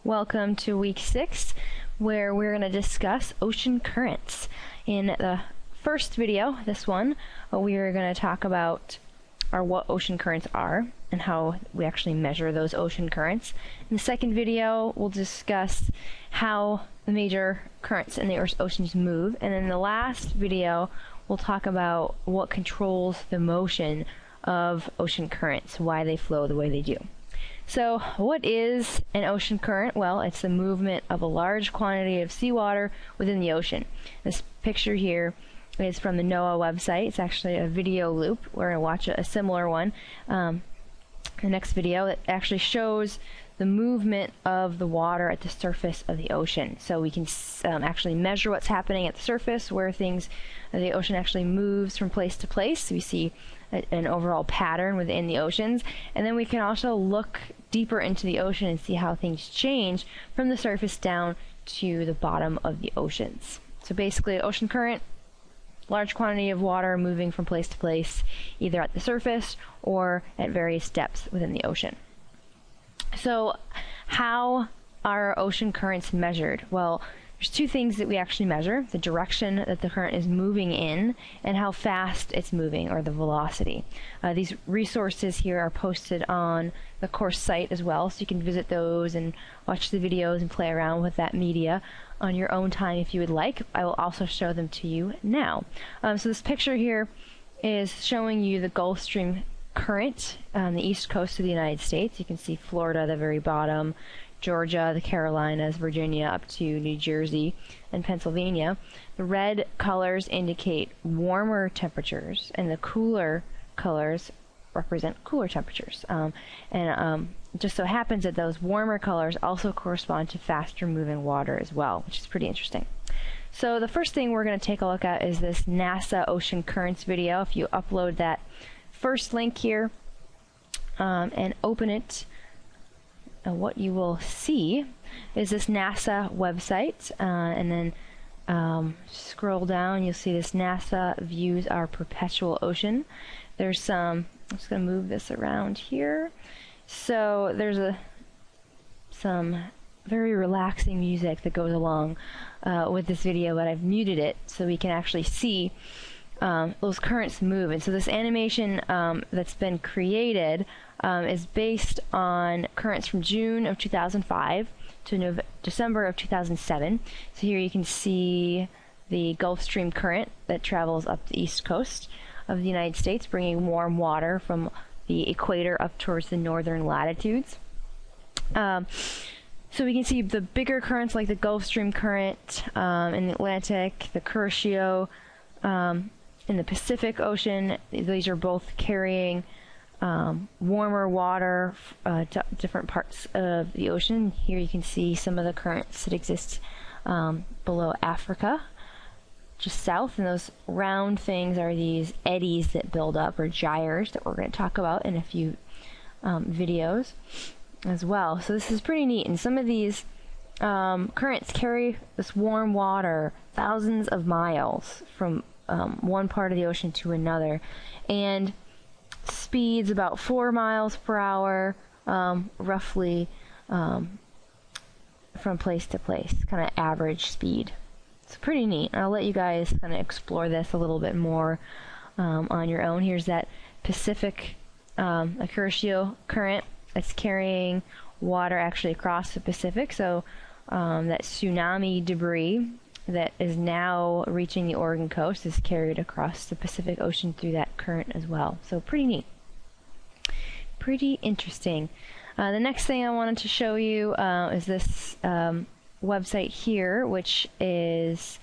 Welcome to week 6, where we're going to discuss ocean currents. In the first video, this one, we are going to talk about what ocean currents are and how we actually measure those ocean currents. In the second video, we'll discuss how the major currents in the oceans move. And in the last video, we'll talk about what controls the motion of ocean currents, why they flow the way they do. So what is an ocean current? Well, it's the movement of a large quantity of seawater within the ocean. This picture here is from the NOAA website. It's actually a video loop. We're going to watch a similar one. The next video, it actually shows the movement of the water at the surface of the ocean. So we can actually measure what's happening at the surface, where the ocean actually moves from place to place. So we see an overall pattern within the oceans, and then we can also look deeper into the ocean and see how things change from the surface down to the bottom of the oceans. So basically, ocean current, large quantity of water moving from place to place, either at the surface or at various depths within the ocean. So how are ocean currents measured? Well, there's two things that we actually measure: the direction that the current is moving in and how fast it's moving, or the velocity. These resources here are posted on the course site as well, so you can visit those and watch the videos and play around with that media on your own time if you would like. I will also show them to you now. So this picture here is showing you the Gulf Stream current on the east coast of the United States. You can see Florida at the very bottom, Georgia, the Carolinas, Virginia, up to New Jersey and Pennsylvania. The red colors indicate warmer temperatures, and the cooler colors represent cooler temperatures. Just so happens that those warmer colors also correspond to faster moving water as well, which is pretty interesting. So the first thing we're going to take a look at is this NASA Ocean Currents video. If you upload that first link here and open it, what you will see is this NASA website, and then scroll down, you'll see this NASA views our perpetual ocean. There's some, I'm just going to move this around here. So there's some very relaxing music that goes along with this video, but I've muted it so we can actually see those currents move. And so this animation that's been created is based on currents from June of 2005 to December of 2007. So here you can see the Gulf Stream current that travels up the east coast of the United States, bringing warm water from the equator up towards the northern latitudes. So we can see the bigger currents like the Gulf Stream current in the Atlantic, the Kuroshio in the Pacific Ocean. These are both carrying warmer water to different parts of the ocean. Here you can see some of the currents that exist below Africa, just south, and those round things are these eddies that build up, or gyres, that we're going to talk about in a few videos as well. So this is pretty neat, and some of these currents carry this warm water thousands of miles from one part of the ocean to another, and speeds about 4 miles per hour, roughly, from place to place, kind of average speed. It's pretty neat. I'll let you guys kind of explore this a little bit more on your own. Here's that Pacific Kuroshio current that's carrying water actually across the Pacific. So that tsunami debris that is now reaching the Oregon coast is carried across the Pacific Ocean through that current as well. So pretty neat. Pretty interesting. The next thing I wanted to show you is this website here, which is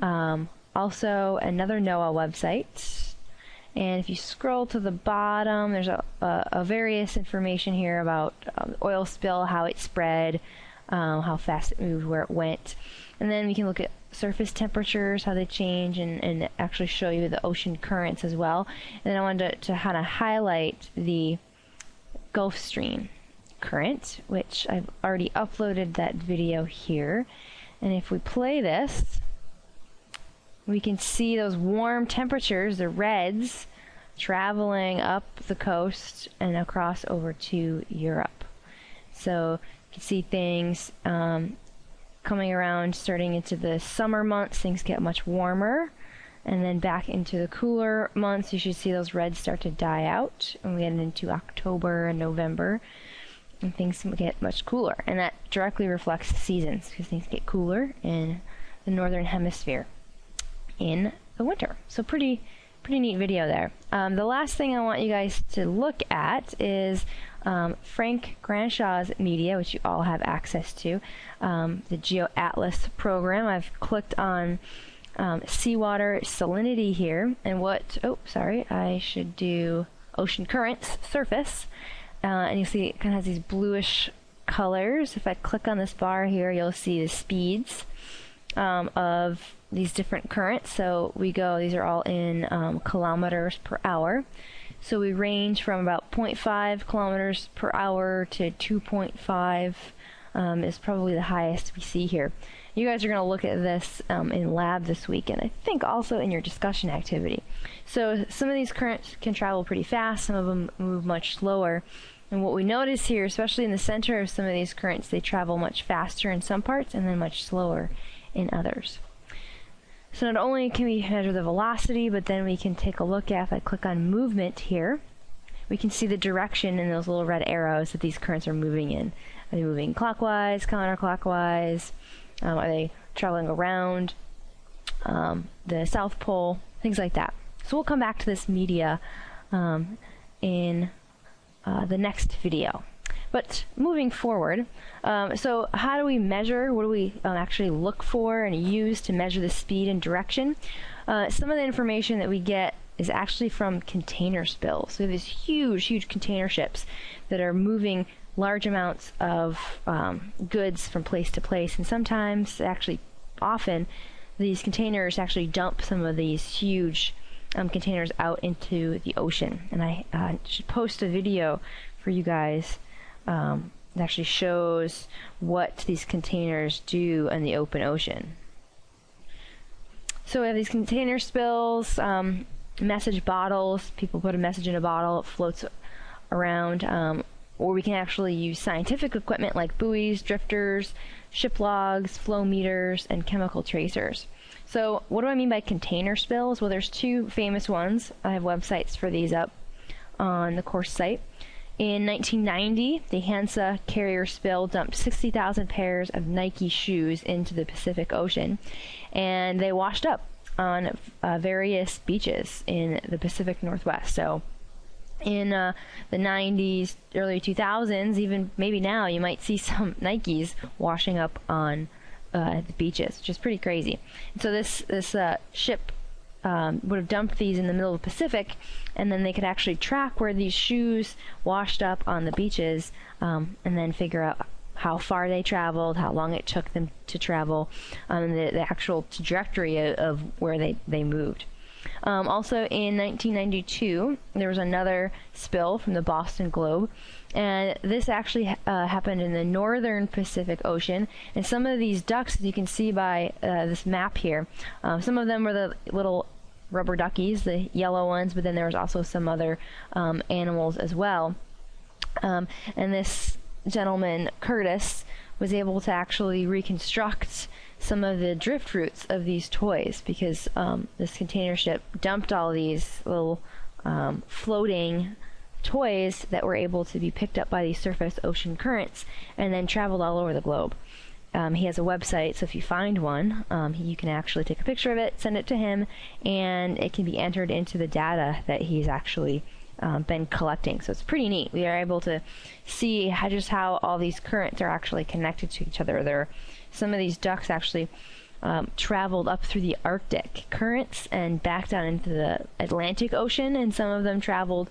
also another NOAA website. And if you scroll to the bottom, there's a various information here about oil spill, how it spread, how fast it moved, where it went. And then we can look at surface temperatures, how they change, and actually show you the ocean currents as well. And then I wanted to kind of highlight the Gulf Stream current, which I've already uploaded that video here. And if we play this, we can see those warm temperatures, the reds, traveling up the coast and across over to Europe. So can see things coming around, starting into the summer months, things get much warmer. And then back into the cooler months, you should see those reds start to die out. And we get into October and November, and things get much cooler. And that directly reflects the seasons, because things get cooler in the northern hemisphere in the winter. So pretty neat video there. The last thing I want you guys to look at is Frank Granshaw's media, which you all have access to, the GeoAtlas program. I've clicked on seawater salinity here, and I should do ocean currents surface, and you see it kind of has these bluish colors. If I click on this bar here, you'll see the speeds of these different currents. So these are all in kilometers per hour. So we range from about 0.5 kilometers per hour to 2.5 is probably the highest we see here. You guys are going to look at this in lab this week, and I think also in your discussion activity. So some of these currents can travel pretty fast, some of them move much slower. And what we notice here, especially in the center of some of these currents, they travel much faster in some parts and then much slower in others. So not only can we measure the velocity, but then we can take a look at, if I click on movement here, we can see the direction in those little red arrows that these currents are moving in. Are they moving clockwise, counterclockwise? Are they traveling around the South Pole? Things like that. So we'll come back to this media in the next video. But moving forward, so how do we measure? What do we actually look for and use to measure the speed and direction? Some of the information that we get is actually from container spills. So we have these huge container ships that are moving large amounts of goods from place to place, and sometimes, often, these containers actually dump some of these huge containers out into the ocean. And I should post a video for you guys that actually shows what these containers do in the open ocean. So we have these container spills, message bottles. People put a message in a bottle, it floats around. Or we can actually use scientific equipment like buoys, drifters, ship logs, flow meters, and chemical tracers. So what do I mean by container spills? Well, there's two famous ones. I have websites for these up on the course site. In 1990, the Hansa carrier spill dumped 60,000 pairs of Nike shoes into the Pacific Ocean, and they washed up on various beaches in the Pacific Northwest. So in the 90s, early 2000s, even maybe now, you might see some Nikes washing up on the beaches, which is pretty crazy. And so this ship would have dumped these in the middle of the Pacific, and then they could actually track where these shoes washed up on the beaches, and then figure out how far they traveled, how long it took them to travel, the actual trajectory of where they moved. Also in 1992, there was another spill from the Boston Globe, and this actually happened in the northern Pacific Ocean. And some of these ducks, as you can see by this map here, some of them were the little rubber duckies, the yellow ones, but then there was also some other animals as well. And this gentleman, Curtis, was able to actually reconstruct some of the drift routes of these toys, because this container ship dumped all these little floating toys that were able to be picked up by these surface ocean currents and then traveled all over the globe. He has a website, so if you find one, you can actually take a picture of it, send it to him, and it can be entered into the data that he's actually been collecting. So it's pretty neat. We are able to see how all these currents are actually connected to each other. Some of these ducks actually traveled up through the Arctic currents and back down into the Atlantic Ocean, and some of them traveled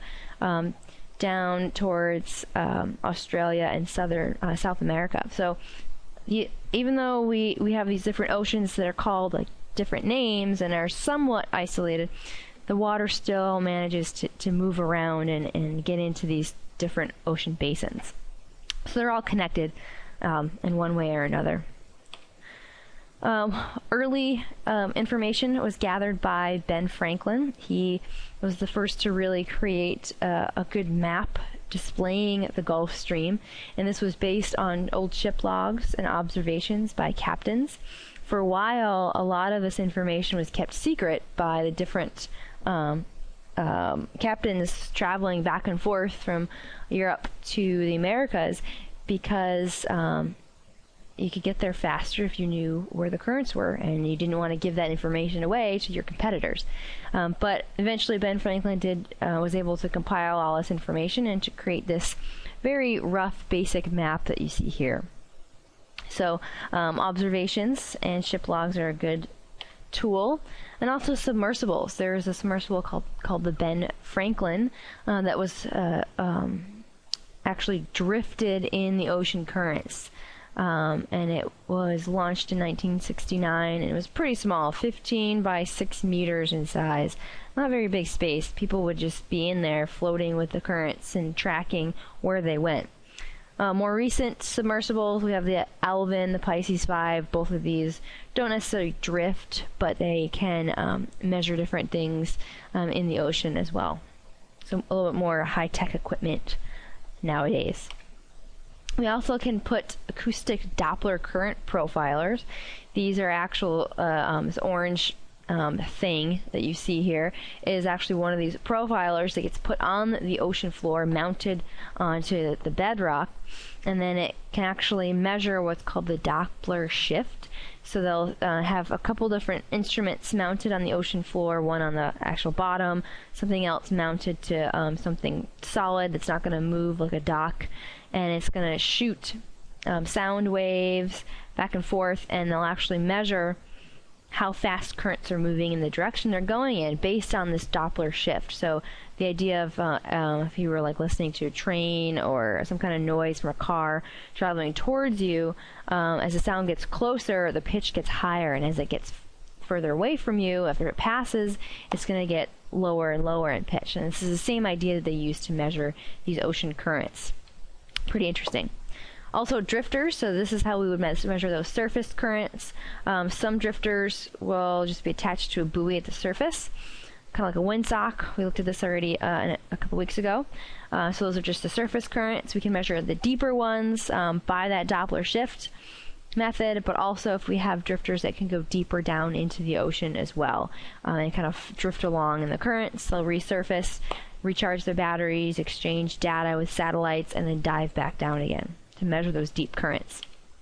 down towards Australia and South America. So even though we have these different oceans that are called like different names and are somewhat isolated, the water still manages to move around and get into these different ocean basins. So they're all connected in one way or another. Early information was gathered by Ben Franklin. He was the first to really create a good map displaying the Gulf Stream, and this was based on old ship logs and observations by captains. For a while, a lot of this information was kept secret by the different captains traveling back and forth from Europe to the Americas, because you could get there faster if you knew where the currents were, and you didn't want to give that information away to your competitors. But eventually Ben Franklin was able to compile all this information and to create this very rough basic map that you see here. So observations and ship logs are a good tool, and also submersibles. There's a submersible called the Ben Franklin that was actually drifted in the ocean currents. And it was launched in 1969, and it was pretty small, 15 by 6 meters in size. Not very big space. People would just be in there floating with the currents and tracking where they went. More recent submersibles, we have the Alvin, the Pisces 5. Both of these don't necessarily drift, but they can measure different things in the ocean as well. So a little bit more high-tech equipment nowadays. We also can put acoustic Doppler current profilers. These are actual, this orange thing that you see here is actually one of these profilers that gets put on the ocean floor, mounted onto the bedrock, and then it can actually measure what's called the Doppler shift. So they'll have a couple different instruments mounted on the ocean floor, one on the actual bottom, something else mounted to something solid that's not going to move like a dock, and it's going to shoot sound waves back and forth, and they'll actually measure how fast currents are moving in the direction they're going in based on this Doppler shift. So the idea of if you were like listening to a train or some kind of noise from a car traveling towards you, as the sound gets closer, the pitch gets higher, and as it gets further away from you, after it passes, it's going to get lower and lower in pitch. And this is the same idea that they use to measure these ocean currents. Pretty interesting. Also drifters, so this is how we would measure those surface currents. Some drifters will just be attached to a buoy at the surface, kind of like a windsock. We looked at this already a couple weeks ago. So those are just the surface currents. We can measure the deeper ones by that Doppler shift method, but also if we have drifters that can go deeper down into the ocean as well, and kind of drift along in the currents. They'll resurface, recharge their batteries, exchange data with satellites, and then dive back down again to measure those deep currents.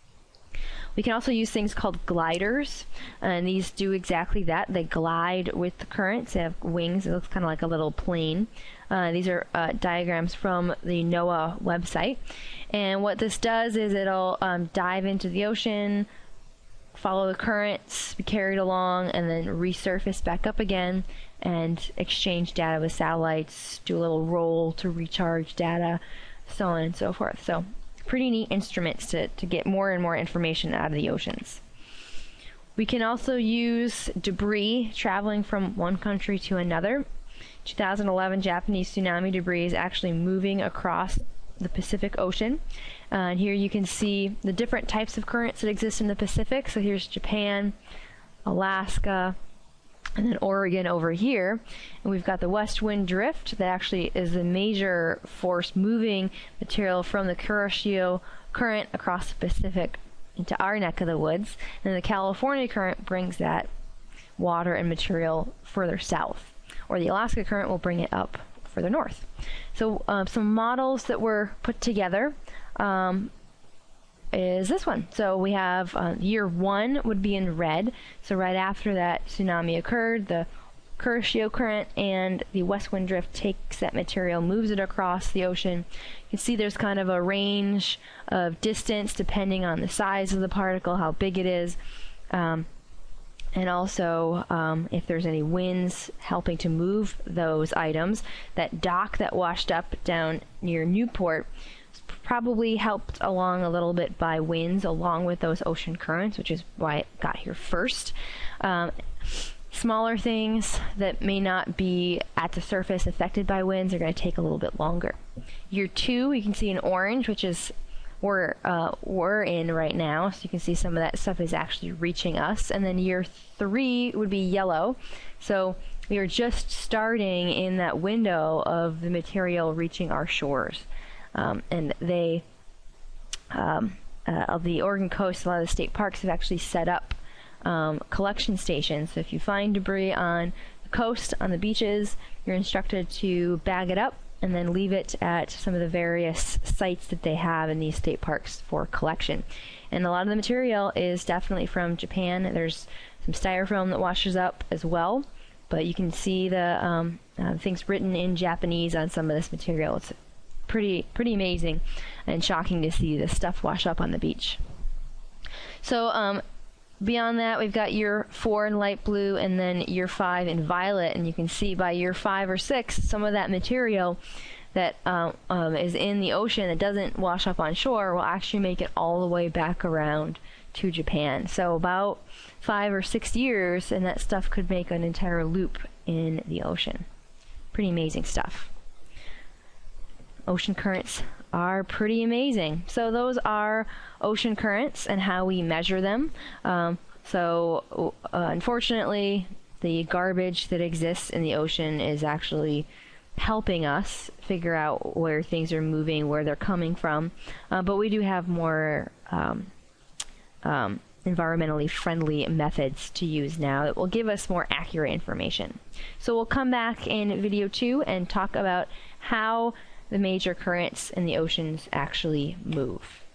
We can also use things called gliders, and these do exactly that. They glide with the currents. They have wings. It looks kind of like a little plane. These are diagrams from the NOAA website, and what this does is it'll dive into the ocean, follow the currents, be carried along, and then resurface back up again and exchange data with satellites, do a little roll to recharge data, so on and so forth. So pretty neat instruments to get more and more information out of the oceans. We can also use debris traveling from one country to another. 2011 Japanese tsunami debris is actually moving across the Pacific Ocean. And here you can see the different types of currents that exist in the Pacific. So here's Japan, Alaska, and then Oregon over here. And we've got the west wind drift that actually is the major force moving material from the Kuroshio current across the Pacific into our neck of the woods. And the California current brings that water and material further south, or the Alaska current will bring it up further north. So some models that were put together is this one. So we have year 1 would be in red. So right after that tsunami occurred, the Kuroshio current and the west wind drift takes that material, moves it across the ocean. You can see there's kind of a range of distance depending on the size of the particle, how big it is, and also if there's any winds helping to move those items. That dock that washed up down near Newport probably helped along a little bit by winds along with those ocean currents, which is why it got here first. Smaller things that may not be at the surface affected by winds are going to take a little bit longer. Year 2, you can see in orange, which is we're in right now, so you can see some of that stuff is actually reaching us. And then year 3 would be yellow, so we are just starting in that window of the material reaching our shores. and they of the Oregon coast, a lot of the state parks have actually set up collection stations. So if you find debris on the coast, on the beaches, you're instructed to bag it up and then leave it at some of the various sites that they have in these state parks for collection. And a lot of the material is definitely from Japan. There's some styrofoam that washes up as well, but you can see the things written in Japanese on some of this material. It's pretty amazing and shocking to see this stuff wash up on the beach. So beyond that, we've got year 4 in light blue and then year 5 in violet, and you can see by year 5 or 6 some of that material that is in the ocean that doesn't wash up on shore will actually make it all the way back around to Japan. So about 5 or 6 years and that stuff could make an entire loop in the ocean. Pretty amazing stuff. Ocean currents are pretty amazing. So those are ocean currents and how we measure them. Unfortunately, the garbage that exists in the ocean is actually helping us figure out where things are moving, where they're coming from. But we do have more environmentally friendly methods to use now that will give us more accurate information. So we'll come back in video 2 and talk about how the major currents in the oceans actually move.